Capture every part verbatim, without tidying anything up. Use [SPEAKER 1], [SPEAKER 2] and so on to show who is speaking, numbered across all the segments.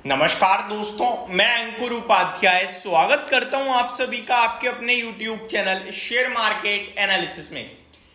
[SPEAKER 1] नमस्कार दोस्तों, मैं अंकुर उपाध्याय स्वागत करता हूं आप सभी का आपके अपने YouTube channel share market analysis में।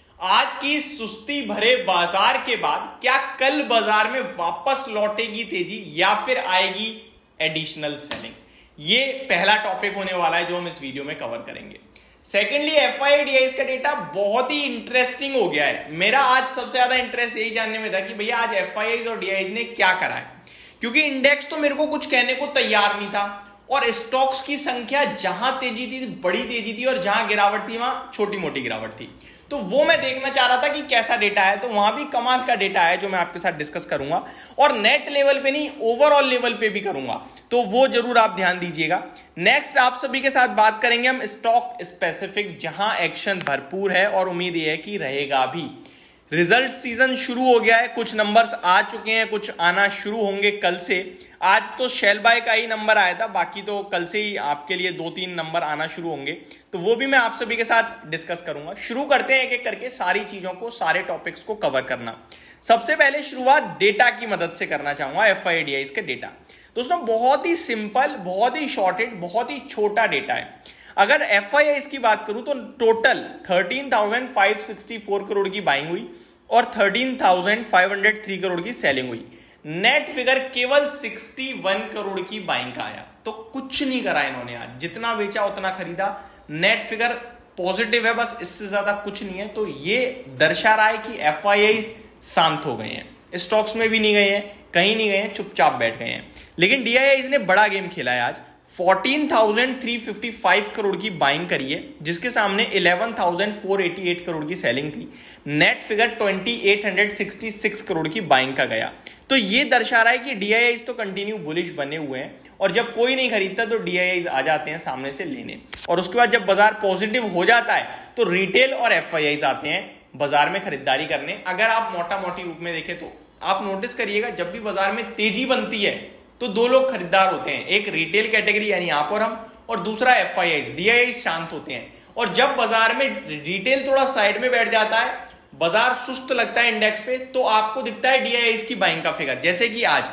[SPEAKER 1] आज की सुस्ती भरे बाजार के बाद क्या कल बाजार में वापस लौटेगी तेजी या फिर आएगी एडिशनल सेलिंग? ये पहला टॉपिक होने वाला है जो हम इस वीडियो में कवर करेंगे। Secondly, F I I D Is का डेटा बहुत ही इंटरेस्टिंग हो गया है। मेरा आज सबसे ज्यादा इंटरेस्ट यही जानने में था कि भैया आज एफ आई आईज़ और डी आईज़ ने क्या करा है, क्योंकि इंडेक्स तो मेरे को कुछ कहने को तैयार नहीं था और स्टॉक्स की संख्या जहां तेजी थी बड़ी तेजी थी और जहां गिरावट थी वहां छोटी मोटी गिरावट थी। तो वो मैं देखना चाह रहा था कि कैसा डेटा है, तो वहां भी कमाल का डेटा है जो मैं आपके साथ डिस्कस करूंगा और नेट लेवल पे नहीं ओवरऑल लेवल पे भी करूंगा, तो वो जरूर आप ध्यान दीजिएगा। नेक्स्ट आप सभी के साथ बात करेंगे हम स्टॉक स्पेसिफिक, जहां एक्शन भरपूर है और उम्मीद है कि रहेगा भी। रिजल्ट सीजन शुरू हो गया है, कुछ नंबर्स आ चुके हैं, कुछ आना शुरू होंगे कल से। आज तो शेल बाय का ही नंबर आया था, बाकी तो कल से ही आपके लिए दो तीन नंबर आना शुरू होंगे, तो वो भी मैं आप सभी के साथ डिस्कस करूंगा। शुरू करते हैं एक एक करके सारी चीजों को, सारे टॉपिक्स को कवर करना। सबसे पहले शुरुआत डेटा की मदद से करना चाहूंगा, F I I D Is के डेटा। दोस्तों बहुत ही सिंपल, बहुत ही शॉर्टेड, बहुत ही छोटा डेटा है। अगर एफ आई आईज़ की बात करूं तो टोटल तेरह हज़ार पाँच सौ चौंसठ करोड़ की बाइंग हुई और तेरह हज़ार पाँच सौ तीन करोड़ की सेलिंग हुई। नेट फिगर केवल इकसठ करोड़ की बाइंग का आया, तो कुछ नहीं करा इन्होंने आज, जितना बेचा उतना खरीदा। नेट फिगर पॉजिटिव है, बस इससे ज्यादा कुछ नहीं है। तो ये दर्शा रहा है कि एफ आई आईज़ शांत हो गए हैं, स्टॉक्स में भी नहीं गए हैं, कहीं नहीं गए हैं, चुपचाप बैठ गए हैं। लेकिन डी आई आईज़ ने बड़ा गेम खेला है आज। चौदह हज़ार तीन सौ पचपन करोड़ की बाइंग करी है, जिसके सामने ग्यारह हज़ार चार सौ अट्ठासी करोड़ की सेलिंग थी। नेट फिगर अट्ठाईस सौ छियासठ करोड़ की बाइंग का गया। तो ये दर्शा रहा है कि डी आई आईज़ तो कंटिन्यू बुलिश बने हुए हैं और जब कोई नहीं खरीदता तो डी आई आईज़ आ जाते हैं सामने से लेने, और उसके बाद जब बाजार पॉजिटिव हो जाता है तो रिटेल और एफ आई आईज़ आते हैं बाजार में खरीदारी करने। अगर आप मोटा मोटी रूप में देखें तो आप नोटिस करिएगा, जब भी बाजार में तेजी बनती है तो दो लोग खरीदार होते हैं, एक रिटेल कैटेगरी यानी आप और हम, और दूसरा F I Is. D I Is शांत होते हैं, और जब बाजार में रिटेल थोड़ा साइड में बैठ जाता है, बाजार सुस्त लगता है इंडेक्स पे, तो आपको दिखता है डी आई आईज़ की बाइंग का फिगर, जैसे कि आज।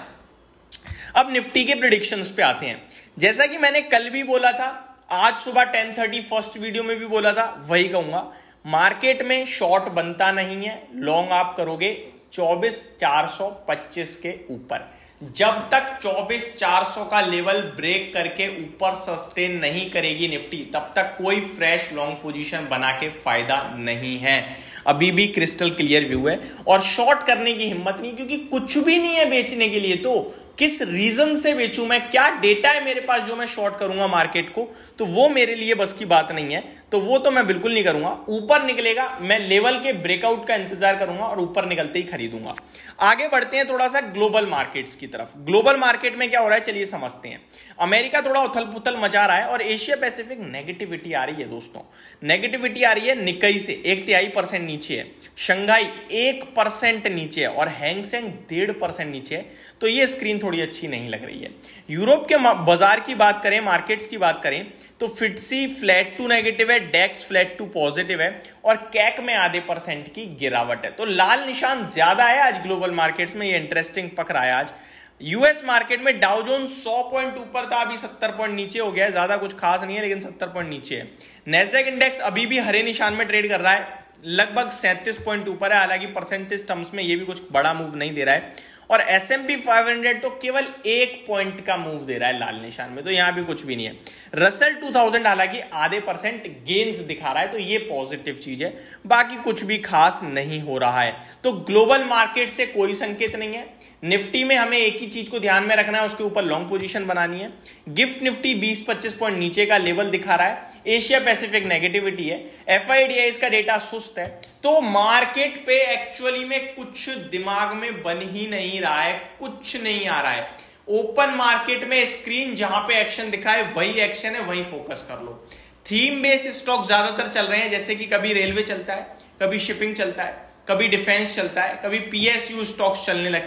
[SPEAKER 1] अब निफ्टी के प्रेडिक्शंस पे आते हैं। जैसा कि मैंने कल भी बोला था, आज सुबह टेन थर्टी फर्स्ट वीडियो में भी बोला था, वही कहूंगा। मार्केट में शॉर्ट बनता नहीं है, लॉन्ग आप करोगे चौबीस चार सौ पच्चीस के ऊपर। जब तक चौबीस चार सौ का लेवल ब्रेक करके ऊपर सस्टेन नहीं करेगी निफ्टी, तब तक कोई फ्रेश लॉन्ग पोजीशन बना के फायदा नहीं है। अभी भी क्रिस्टल क्लियर व्यू है और शॉर्ट करने की हिम्मत नहीं, क्योंकि कुछ भी नहीं है बेचने के लिए। तो किस रीजन से बेचूं मैं, क्या डेटा है मेरे पास जो मैं शॉर्ट करूंगा मार्केट को, तो वो मेरे लिए बस की बात नहीं है, तो वो तो मैं बिल्कुल नहीं करूंगा। ऊपर निकलेगा, मैं लेवल के ब्रेकआउट का इंतजार करूंगा और ऊपर निकलते ही खरीदूंगा। आगे बढ़ते हैं थोड़ा सा ग्लोबल मार्केट्स की तरफ। ग्लोबल मार्केट में क्या हो रहा है चलिए समझते हैं। अमेरिका थोड़ा उथल पुथल मचा रहा है और एशिया पैसिफिक नेगेटिविटी आ रही है। दोस्तों नेगेटिविटी आ रही है निकाई से एक तिहाई परसेंट नीचे है, शंघाई एक परसेंट नीचे है और हैंगसेंग डेढ़ परसेंट नीचे है। तो ये स्क्रीन थोड़ी अच्छी नहीं लग रही है। यूरोप के बाजार की बात करें, मार्केट्स की बात करें, तो फिट्सी फ्लैट टू नेगेटिव है, डेक्स फ्लैट टू पॉजिटिव है और कैक में आधे परसेंट की गिरावट है। तो लाल निशान ज्यादा है आज ग्लोबल मार्केट्स में, ये इंटरेस्टिंग पक रहा है आज। यूएस मार्केट में डाउ जोन्स सौ पॉइंट ऊपर था, अभी सत्तर पॉइंट नीचे हो गया है। ज्यादा कुछ खास नहीं है लेकिन सत्तर पॉइंट नीचे है। नैस्डैक इंडेक्स अभी भी हरे निशान में ट्रेड कर रहा है, लगभग सैंतीस पॉइंट ऊपर है, हालांकि परसेंटेज टर्म्स में ये भी कुछ बड़ा मूव नहीं दे रहा है। और एस एम पी पाँच सौ तो केवल एक पॉइंट का मूव दे रहा है लाल निशान में, तो यहां भी कुछ भी नहीं है। रसल दो हज़ार हालांकि आधे परसेंट गेन्स दिखा रहा है, तो ये पॉजिटिव चीज है, बाकी कुछ भी खास नहीं हो रहा है। तो ग्लोबल मार्केट से कोई संकेत नहीं है। निफ्टी में हमें एक ही चीज को ध्यान में रखना है, उसके ऊपर लॉन्ग पोजीशन बनानी है। गिफ्ट निफ्टी बीस पच्चीस पॉइंट नीचे का लेवल दिखा रहा है। एशिया पैसिफिक नेगेटिविटी है। F I I D Is का डेटा सुस्त है। तो मार्केट पे एक्चुअली में कुछ दिमाग में बन ही नहीं रहा है, कुछ नहीं आ रहा है। ओपन मार्केट में स्क्रीन जहां पे एक्शन दिखाए वही एक्शन है, वही फोकस कर लो। थीम बेस्ड स्टॉक ज्यादातर चल रहे हैं, जैसे कि कभी रेलवे चलता है, कभी शिपिंग चलता है, कभी डिफेंस चलता है, कभी पी एस यू स्टॉक्स चलने लगते हैं।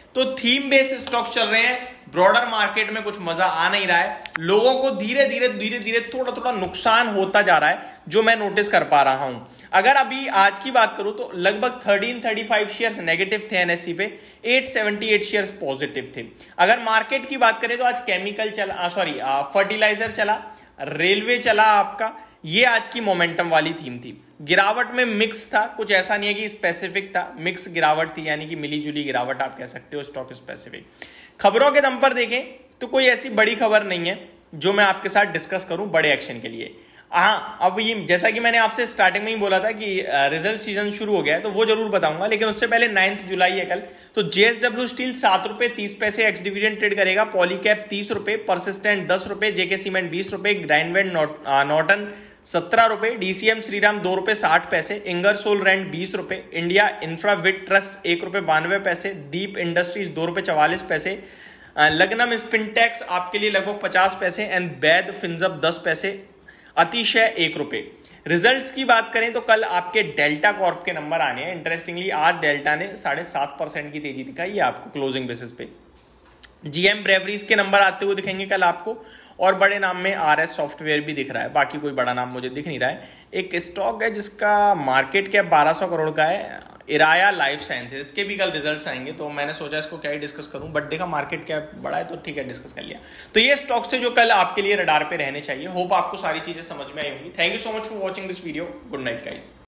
[SPEAKER 1] तो थीम बेस्ड स्टॉक चल रहे हैं। ब्रॉडर मार्केट में कुछ मजा आ नहीं रहा है, लोगों को धीरे धीरे धीरे धीरे थोड़ा थोड़ा नुकसान होता जा रहा है, जो मैं नोटिस कर पा रहा हूं। अगर अभी आज की बात करूं तो लगभग तेरह सौ पैंतीस शेयर्स नेगेटिव थे एनएससी पे, आठ सौ अठहत्तर शेयर्स पॉजिटिव थे। अगर मार्केट की बात करें तो आज केमिकल चला, सॉरी फर्टिलाइजर चला, रेलवे चला आपका, ये आज की मोमेंटम वाली थीम थी। गिरावट में मिक्स था, कुछ ऐसा नहीं है कि स्पेसिफिक था, मिक्स गिरावट थी, यानी कि मिली जुली गिरावट आप कह सकते हो स्टॉक स्पेसिफिक। खबरों के दम पर देखें तो कोई ऐसी बड़ी खबर नहीं है जो मैं आपके साथ डिस्कस करूं बड़े एक्शन के लिए। हाँ, अब ये जैसा कि मैंने आपसे स्टार्टिंग में ही बोला था कि रिजल्ट सीजन शुरू हो गया है, तो वो जरूर बताऊंगा, लेकिन उससे पहले नाइन्थ जुलाई है कल। तो जेएसडब्ल्यू स्टील सात रुपए तीस पैसे एक्स डिविडेंड ट्रेड करेगा, पॉलीकैप तीस रुपए, परसिस्टेंट दस रुपए, जेके सीमेंट बीस रुपए, ग्राइंडवेंट नॉर्टन सत्रह रुपए, डीसीएम श्रीराम दो रुपए साठ पैसे, इंगरसोल रेंट बीस रुपए, इंडिया इंफ्राविट ट्रस्ट एक रुपए बानवे पैसे, दीप इंडस्ट्रीज दो रुपए चवालीस पैसे, लग्नम स्पिनटेक्स आपके लिए लगभग पचास पैसे एंड बैद फिंजब दस पैसे, अतिशय एक रुपए। रिजल्ट्स की बात करें तो कल आपके डेल्टा कॉर्प के नंबर आने हैं। इंटरेस्टिंगली आज डेल्टा ने साढ़े सात परसेंट की तेजी दिखाई है आपको क्लोजिंग बेसिस पे। जीएम ब्रेवरीज के नंबर आते हुए दिखेंगे कल आपको, और बड़े नाम में आरएस सॉफ्टवेयर भी दिख रहा है, बाकी कोई बड़ा नाम मुझे दिख नहीं रहा है। एक स्टॉक है जिसका मार्केट कैप बारह सौ करोड़ का है, इराया लाइफ साइंसेज, इसके भी कल रिजल्ट्स आएंगे, तो मैंने सोचा इसको क्या ही डिस्कस करूं, बट देखा मार्केट कैप बड़ा है तो ठीक है डिस्कस कर लिया। तो ये स्टॉक्स थे जो कल आपके लिए रडार पे रहने चाहिए। होप आपको सारी चीजें समझ में आई होंगी। Thank you so much for watching this video. Good night guys.